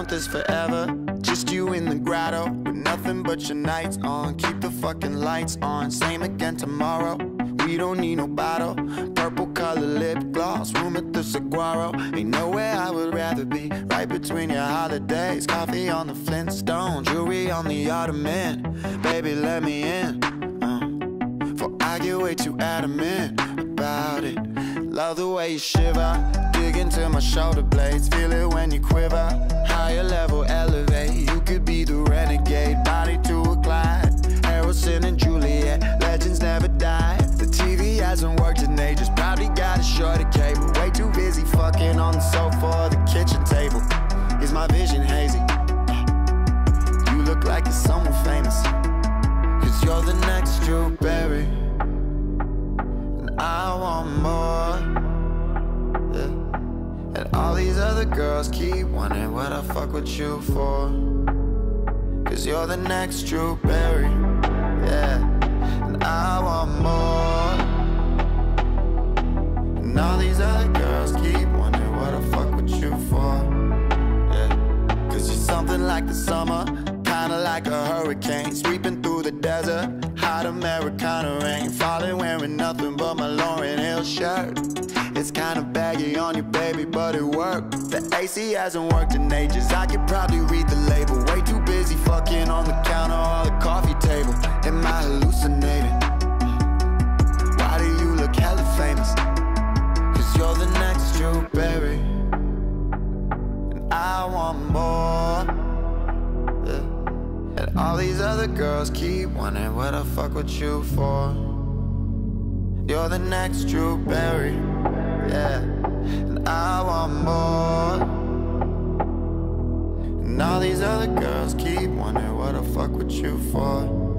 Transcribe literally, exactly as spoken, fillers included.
want this forever. Just you in the grotto with nothing but your nights on. Keep the fucking lights on. Same again tomorrow. We don't need no bottle. Purple color lip gloss, room at the Saguaro. Ain't nowhere I would rather be. Right between your holidays. Coffee on the Flintstone, jewelry on the Ottoman. Baby, let me in, uh, for I get way too adamant about it. Love the way you shiver, dig into my shoulder blades. Feel it when you quiver, higher level elevate. You could be the renegade, body to a glide. Harrison and Juliet, legends never die. The T V hasn't worked in ages, probably got a shorter cable. Way too busy fucking on the sofa or the kitchen table. Is my vision hazy? You look like you're someone famous, cause you're the next Drew Barry. And I want more, yeah. And all these other girls keep wondering what I fuck with you for, cause you're the next Drew Barry, yeah. And I want more. And all these other girls keep wondering what I fuck with you for, yeah. Cause you're something like the summer, kinda like a hurricane, sweeping through the desert. Hot Americana rain, falling wearing nothing but my Lauryn Hill shirt. It's kinda baggy on you, baby, but it worked. The A C hasn't worked in ages, I could probably read the label. Way too busy fucking on the counter or the coffee table. Am I hallucinating? Why do you look hella famous? Cause you're the next Drew Barry. And I want more, yeah. And all these other girls keep wondering what I fuck with you for. You're the next Drew Barry, yeah. And I want more. And all these other girls keep wondering what I fuck with you for.